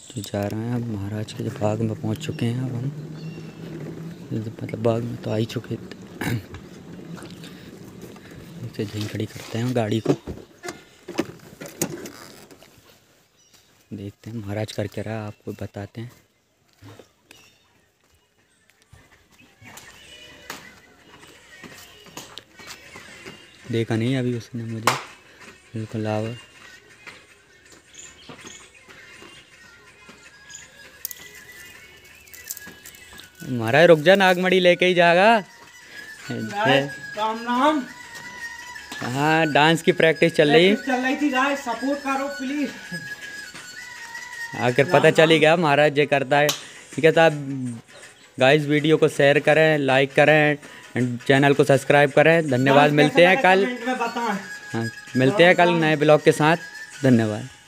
तो जा रहे हैं अब महाराज के बाग में पहुंच चुके हैं। अब हम मतलब बाग में तो आ ही चुके थे। इसे यहीं खड़ी करते हैं गाड़ी को, देखते हैं महाराज कर क्या रहा है, आपको बताते हैं। देखा नहीं अभी उसने मुझे, बिल्कुल आवर महाराज रुक जा, नागमणि लेके ही जाएगा। राम राम। हाँ डांस की प्रैक्टिस चल रही थी गाइस, सपोर्ट करो प्लीज। आखिर पता चल ही गया महाराज ये करता है। ठीक है, तो आप गाइस वीडियो को शेयर करें, लाइक करें एंड चैनल को सब्सक्राइब करें। धन्यवाद। मिलते हैं कल। हाँ मिलते हैं कल नए ब्लॉग के साथ। धन्यवाद।